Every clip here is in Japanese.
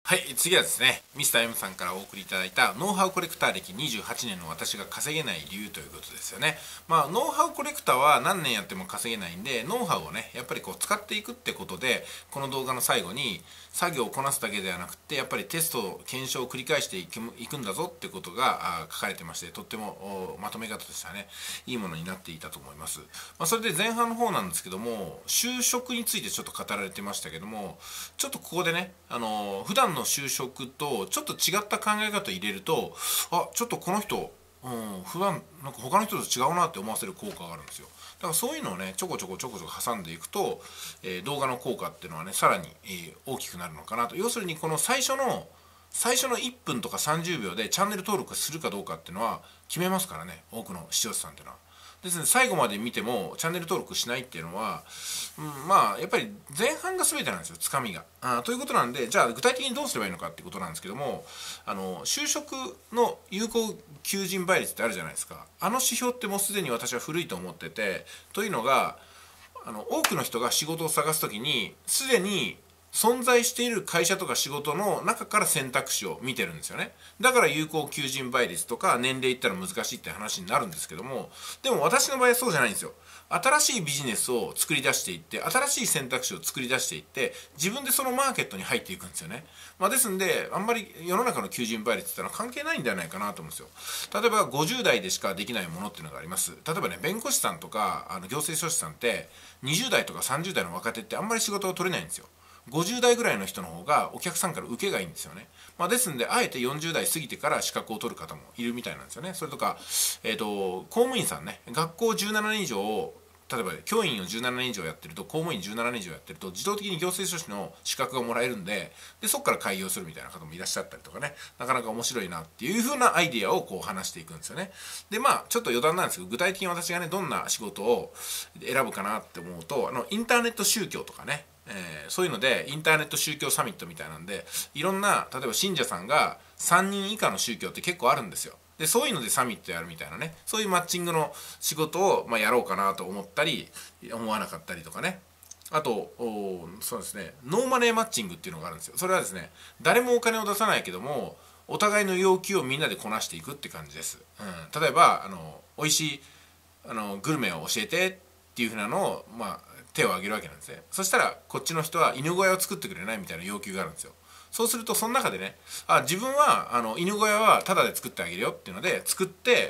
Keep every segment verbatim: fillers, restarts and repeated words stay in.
はい、次はですね、ミスター エム さんからお送りいただいたノウハウコレクター歴にじゅうはちねんの私が稼げない理由ということですよね。まあ、ノウハウコレクターは何年やっても稼げないんで、ノウハウをね、やっぱりこう使っていくってことで、この動画の最後に作業をこなすだけではなくて、やっぱりテスト、検証を繰り返していくいくんだぞってことが書かれてまして、とってもまとめ方としてはね、いいものになっていたと思います。まあ、それで前半の方なんですけども、就職についてちょっと語られてましたけども、ちょっとここでね、あの普段の就職とちょっと違った考え方を入れると、あ、ちょっとこの人、うん、普段なんか他の人と違うなって思わせる効果があるんですよ。だからそういうのをねちょこちょこちょこちょこ挟んでいくと、えー、動画の効果っていうのはねさらに、えー、大きくなるのかなと。要するにこの最初の最初のいっぷんとかさんじゅうびょうでチャンネル登録するかどうかっていうのは決めますからね、多くの視聴者さんっていうのは。ですので最後まで見てもチャンネル登録しないっていうのは、うん、まあやっぱり前半が全てなんですよ、つかみが。あということなんで、じゃあ具体的にどうすればいいのかっていうことなんですけども、あの就職の有効求人倍率ってあるじゃないですか。あの指標ってもうすでに私は古いと思ってて、というのがあの多くの人が仕事を探すときにすでに存在している会社とか仕事の中から選択肢を見てるんですよね。だから有効求人倍率とか年齢いったら難しいって話になるんですけども、でも私の場合はそうじゃないんですよ。新しいビジネスを作り出していって、新しい選択肢を作り出していって、自分でそのマーケットに入っていくんですよね。まあ、ですんであんまり世の中の求人倍率ってのは関係ないんではないかなと思うんですよ。例えばごじゅう代でしかできないものっていうのがあります。例えばね、弁護士さんとかあの行政書士さんってにじゅう代とかさんじゅう代の若手ってあんまり仕事を取れないんですよ。ごじゅう代ぐらいの人の方がお客さんから受けがいいんですよね。まあ、ですんであえてよんじゅう代過ぎてから資格を取る方もいるみたいなんですよね。それとか、えーと、公務員さんね、学校じゅうななねん以上、例えば教員をじゅうななねん以上やってると、公務員じゅうななねん以上やってると自動的に行政書士の資格がもらえるんで、でそこから開業するみたいな方もいらっしゃったりとかね、なかなか面白いなっていう風なアイディアをこう話していくんですよね。でまあちょっと余談なんですけど、具体的に私がねどんな仕事を選ぶかなって思うと、あのインターネット宗教とかね、えー、そういうのでインターネット宗教サミットみたいなんで、いろんな例えば信者さんがさんにん以下の宗教って結構あるんですよ。でそういうのでサミットやるみたいなね、そういうマッチングの仕事を、まあ、やろうかなと思ったり思わなかったりとかね。あとそうですね、ノーマネーマッチングっていうのがあるんですよ。それはですね、誰もお金を出さないけどもお互いの要求をみんなでこなしていくって感じです。うん、例えばあの美味しいあのグルメを教えてっていうふうなのを、まあ、手を挙げるわけなんですね。そしたらこっちの人は犬小屋を作ってくれないみたいな要求があるんですよ。そうするとその中でね、あ、自分はあの犬小屋はタダで作ってあげるよっていうので作って、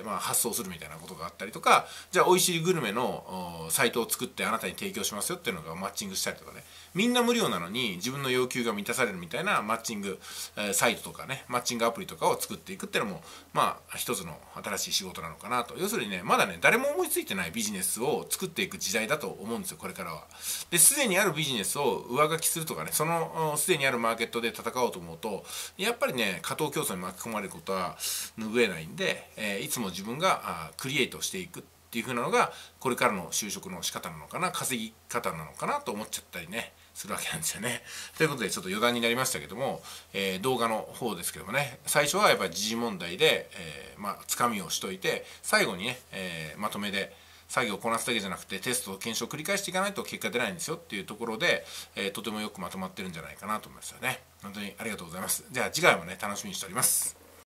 まあ、発送するみたいなことがあったりとか、じゃあ美味しいグルメのサイトを作ってあなたに提供しますよっていうのがマッチングしたりとかね、みんな無料なのに自分の要求が満たされるみたいなマッチング、えー、サイトとかね、マッチングアプリとかを作っていくっていうのもまあ一つの新しい仕事なのかなと。要するにね、まだね誰も思いついてないビジネスを作っていく時代だと思うんですよ、これからは。ですでにあるビジネスを上書きするとかね、そのすでにあるマーケットで戦おうと思うとやっぱりね過当競争に巻き込まれることは拭えないんで、えー、いつも自分がクリエイトしていくっていう風なのがこれからの就職の仕方なのかな、稼ぎ方なのかなと思っちゃったりねするわけなんですよね。ということでちょっと余談になりましたけども、えー、動画の方ですけどもね、最初はやっぱり時事問題で、えー、まあつかみをしといて、最後にね、えー、まとめで作業をこなすだけじゃなくてテストと検証を繰り返していかないと結果出ないんですよっていうところで、えー、とてもよくまとまってるんじゃないかなと思いますよね。本当にありがとうございます。じゃあ次回もね楽しみにしております。